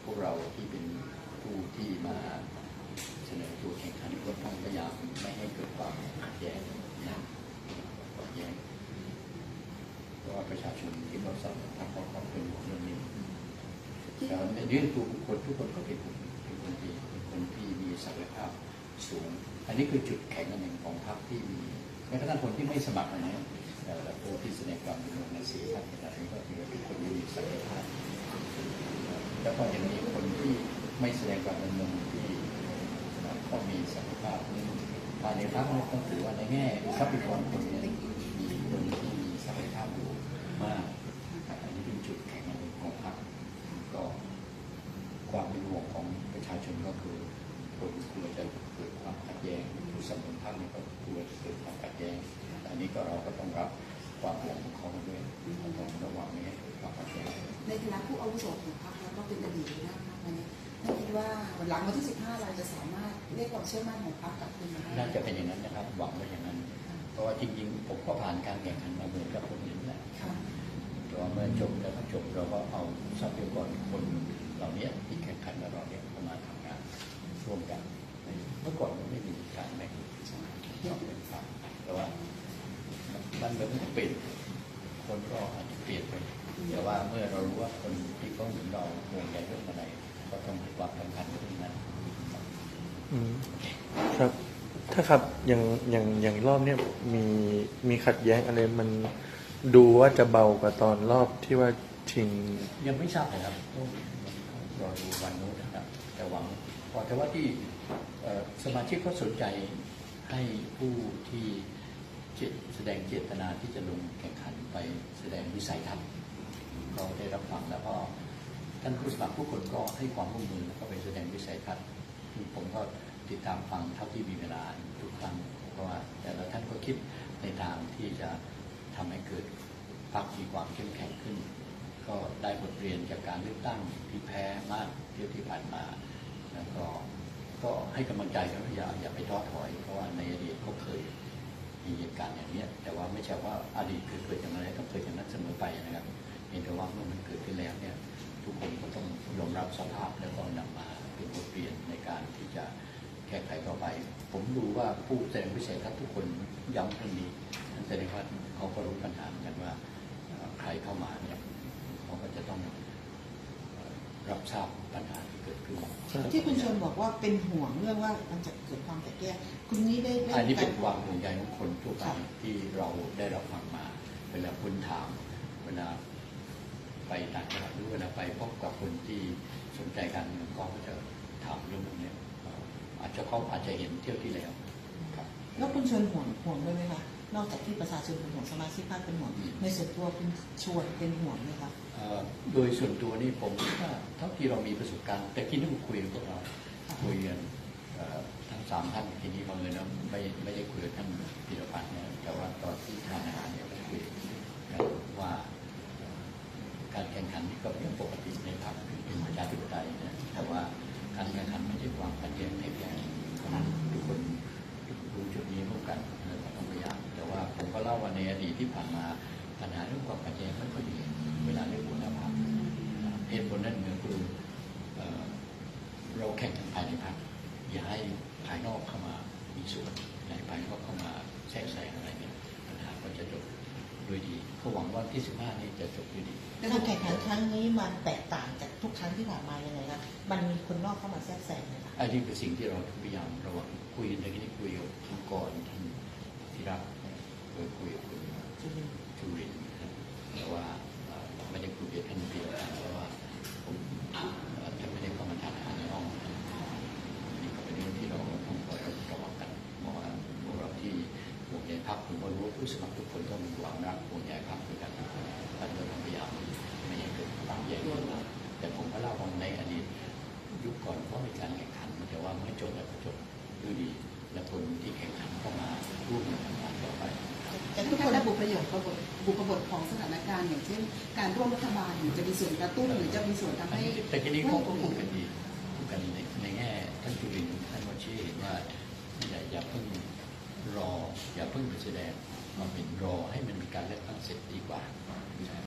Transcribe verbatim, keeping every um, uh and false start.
วกเราที่เป็นผู้ที่มาเสนอตัวแข่งขันก็ต้องพยายามไม่ให้เกิดความขัดแย้งนะขัดแย้งเพราะว่าประชาชนที่เขาสัมผัสเขาเขาเป็นเรื่องนี้แต่ในเรื่องตัวบุคคลทุกคนก็เป็นเป็นคนที่เป็นคนที่มีศักยภาพสูงอันนี้คือจุดแข็งอันหนึ่งของพรรคที่มีแม้กระทั่งคนที่ไม่สมัครนะแต่ผู้ที่แสดงความเป็นในสีพรรคอะไรก็ถือว่าเป็นคนที่มีศักยภาพแล้วก็ยังมีคนที่ไม่แสดงความเป็นมือที่ก็มีศักยภาพภายในพรรคต้องถือว่าในแง่ทรัพยากรคนนี้มีคนที่มีศักยภาพอยู่มากอันนี้เป็นจุดแข็งของพรรคก็ความเป็นห่วงของประชาชนก็คือคนกลัวจะเกิดความขัดแย้งผู้สนับสนุนพรรคก็กลัวจะเกิดความขัดแย้งอันนี้ก็เราก็ต้องรับความห่วงของเขาด้วยต้องระวังไม่ให้เกิดความขัดแย้งในฐานะผู้อาวุโสของพรรคแล้วก็เป็นอดีตหัวหน้าพรรควันนี้ท่านคิดว่าหลังวันที่สิบห้าเราจะสามารถเรียกความเชื่อมั่นของพรรคกลับคืนมาได้น่าจะเป็นอย่างนั้นนะครับหวังว่าอย่างนั้นเพราะว่าจริงๆผมก็ผ่านการแข่งขันมาเหมือนกับคนอื่นแหละแต่ว่าเมื่อจบแล้วก็จบเราก็เอาทรัพยากรคนเหล่านี้ที่แข่งขันกับเราเนี่ยเข้ามาทำงานร่วมกันเมื่อก่อนมันไม่มีการแบ่งเป็นพรรคแต่ว่ามันเหมือนเปลี่ยนคนก็อาจจะเปลี่ยนไปแต่ว่าเมื่อเรารู้ว่าคนที่เขาเหมือนเราห่วงใยเรื่องอะไรก็ต้องให้ความสำคัญเรื่องนั้นครับถ้าครับอย่างอย่างอย่างรอบเนี้ยมีมีขัดแย้งอะไรมันดูว่าจะเบากว่าตอนรอบที่ว่าชิงยังไม่ทราบเลยครับรอดูวันนู้นนะครับแต่หวังพอแต่ว่าที่สมาชิกเขาสนใจให้ผู้ที่แสดงเจตนาที่จะลงแข่งขันไปแสดงวิสัยทัศน์เราได้รับฟังแล้วก็ท่านผู้สมัครผู้คนก็ให้ความร่วมมือแล้วก็ไปแสดงวิสัยทัศน์ผมก็ติดตามฟังเท่าที่มีเวลาทุกครั้งเพราะว่าแต่ละท่านก็คิดในทางที่จะทำให้เกิดพรรคมีความเข้มแข็งขึ้นก็ได้บทเรียนจากการเลือกตั้งที่แพ้มากเที่ยวที่ผ่านมาแล้วก็ก็ให้กำลังใจกันอย่าอย่าไปท้อถอยเพราะว่าในอดีตเขาเคยมีเหตุการณ์อย่างนี้แต่ว่าไม่ใช่ว่าอดีตเคยเกิดอย่างไรต้องเคยอย่างนั้นเสมอไปนะครับเห็นแต่ว่าเมื่อมันเกิดขึ้นแล้วเนี่ยทุกคนก็ต้องยอมรับสภาพแล้วก็นำมาเป็นบทเรียนในการที่จะแก้ไขต่อไปผมดูว่าผู้แสดงวิสัยทัศน์ทุกคนย้ำเรื่องนี้นั่นแสดงว่าเขาก็รู้ปัญหาเหมือนกันว่าใครเข้ามาเนี่ยเขาก็จะต้องรับทราบปัญหาที่เกิดขึ้นที่คุณชนบอกว่าเป็นห่วงเรื่องว่ามันจะเกิดความแตกแยกคุณนี้ได้อันนี้เป็นความห่วงใยของคนทั่วไปที่เราได้รับฟังมาเวลาคุณถามเวลาไปต่างจังหวัดหรือเวลาไปพบกับคนที่สนใจการเมืองก็จะถามเรื่องพวกนี้อาจจะเขาอาจจะเห็นเที่ยวที่แล้วครับแล้วคุณชวนห่วงห่วงด้วยไหมคะนอกจากที่ประชาชนเป็นห่วงสมาชิกพรรคเป็นห่วงในส่วนตัวคุณชวนเป็นห่วงไหมคะโดยส่วนตัวนี่ผมว่าเท่าที่เรามีประสบการณ์แต่กินที่คุยกับพวกเราคุยกันทั้งสามท่านทีนี้บางเอิญไม่ไม่ได้คุยกับท่านพิรพัฒน์นะแต่ว่าตอนที่ทานอาหารเนี่ยคุยกันว่าการแข่งขันนี่ก็เป็นเรื่องปกติในพรรคเป็นประชาธิปไตยนะแต่ว่าการแข่งขันไม่ใช่ความขัดแย้งในแง่ทุกคนรู้จุดนี้ร่วมกันเราต้องพยายามแต่ว่าผมก็เล่าว่าในอดีตที่ผ่านมาปัญหาเรื่องความขัดแย้งไม่ค่อยมีเวลาเรื่องหัวหน้าพรรคเหตุผลนั้นเนื่องคือเราแข่งกันภายในพรรคอย่าให้ภายนอกเข้ามามีส่วนอย่าให้ภายนอกเข้ามาแทรกแซงอะไรเนี่ยปัญหาก็จะจบด้วยดีเขาหวังว่าที่สิบห้านี้จะจบด้วยดีการแข่งขันครั้งนี้มันแตกต่างจากทุกครั้งที่ผ่านมายังไงครับมันมีคนนอกเข้ามาแทรกแซงไหมคะอันนี้เป็นสิ่งที่เราพยายามระวังคุยในที่นี้คุยกับท่านก่อนท่านธีระโดยคุยกับคุณจุรินทร์แต่ว่าไม่ได้คุยกับท่านพีระเพราะว่าผมจะไม่ได้เข้ามาทานอาหารในห้องนี่ก็เป็นเรื่องที่เราต้องคอยระวังกันเพราะว่าพวกเราที่ห่วงใยพรรคผมก็รู้ว่าผู้สมัครทุกคนต้องหวังรักห่วงใยพรรคด้วยกันท่านก็พยายามไม่ให้เกิดความแย่งกันแต่ผมก็เล่าว่าในอดีตยุคก่อนก็มีการแข่งขันแต่ว่าไม่จบแล้วก็จบด้วยดีและคนที่แข่งขันเข้ามาร่วมกันทำงานต่อไปแต่ทุกคนได้บุประโยชน์บุพบทของสถานการณ์อย่างเช่นการร่วมรัฐบาลหรือจะมีส่วนกระตุ้นหรือจะมีส่วนทำให้แต่ทีนี้เขาก็พูดกันดีพูดกันในในแง่ท่านจุรินทร์ท่านวชิรเห็นว่าอย่าอย่าเพิ่งรออย่าเพิ่งไปแสดงมาเป็นรอให้มันมีการเลือกตั้งเสร็จดีกว่า